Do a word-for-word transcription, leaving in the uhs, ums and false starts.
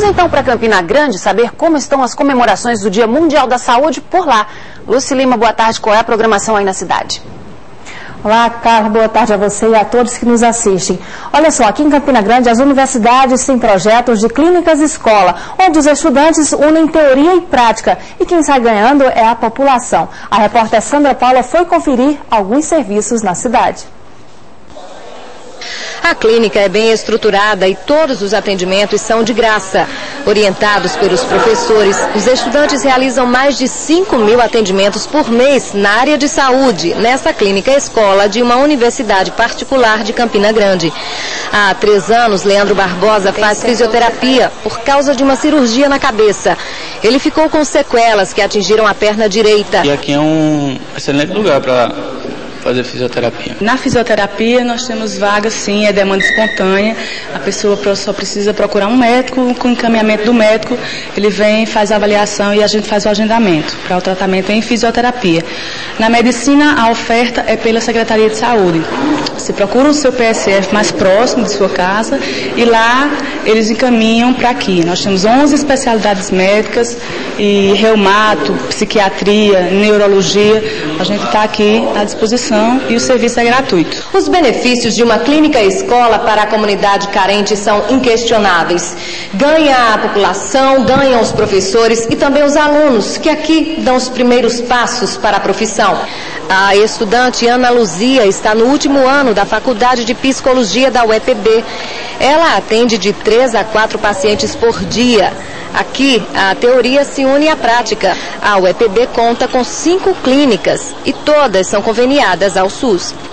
Vamos então para Campina Grande saber como estão as comemorações do Dia Mundial da Saúde por lá. Lúcia Lima, boa tarde. Qual é a programação aí na cidade? Olá, Carla, boa tarde a você e a todos que nos assistem. Olha só, aqui em Campina Grande, as universidades têm projetos de clínicas escola, onde os estudantes unem teoria e prática, e quem sai ganhando é a população. A repórter Sandra Paula foi conferir alguns serviços na cidade. A clínica é bem estruturada e todos os atendimentos são de graça. Orientados pelos professores, os estudantes realizam mais de cinco mil atendimentos por mês na área de saúde, nessa clínica escola de uma universidade particular de Campina Grande. Há três anos, Leandro Barbosa faz fisioterapia por causa de uma cirurgia na cabeça. Ele ficou com sequelas que atingiram a perna direita. E aqui é um excelente lugar para fazer fisioterapia. Na fisioterapia nós temos vagas, sim, é demanda espontânea. A pessoa só precisa procurar um médico, com encaminhamento do médico, ele vem, faz a avaliação e a gente faz o agendamento para o tratamento em fisioterapia. Na medicina, a oferta é pela Secretaria de Saúde. Você procura o seu P S F mais próximo de sua casa e lá eles encaminham para aqui. Nós temos onze especialidades médicas e reumato, psiquiatria, neurologia. A gente está aqui à disposição e o serviço é gratuito. Os benefícios de uma clínica escola para a comunidade carente são inquestionáveis. Ganha a população, ganham os professores e também os alunos, que aqui dão os primeiros passos para a profissão. A estudante Ana Luzia está no último ano da Faculdade de Psicologia da U E P B. Ela atende de três a quatro pacientes por dia. Aqui, a teoria se une à prática. A U E P B conta com cinco clínicas e todas são conveniadas ao SUS.